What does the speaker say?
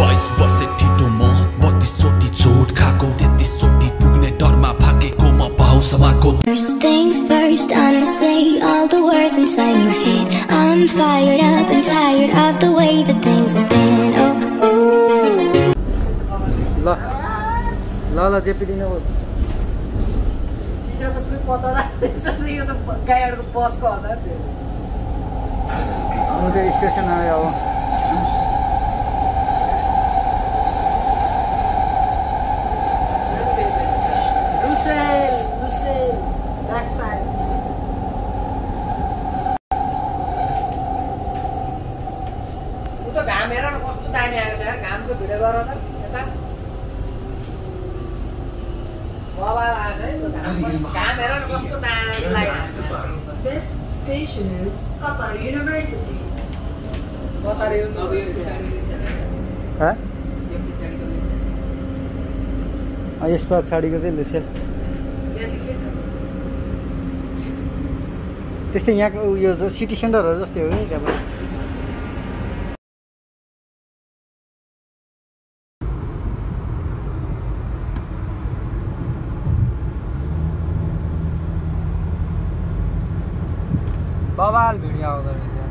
22 वर्षे ठिटो म 32 चोटी चोट खाको 33 चोटी पुग्ने डरमा भागेको म भाउ समाको First things first, I'ma say all the words inside my head. I'm fired up and tired of the way that things have been. Oh, ooh. La जेपी दिनु सिसा त पुरै पचडा यो त गाडीको बसको आधार थियो म त स्टेसन आयो अब Lucille, backside. उ त घाम हेर न कस्तो दामी आएको छ यार घामको भिडियो गर त यता बाबा आछ है घाम हेर न कस्तो दामी लाग्यो This station is Qatar University. Qatar University ह यसमा छाडीको चाहिँ लुसेल त्यस्तै यहाँको यो सिटी सेन्टरहरू जस्तै हो नि त्यहाँ बवाल भिडियो आउँदो रहेछ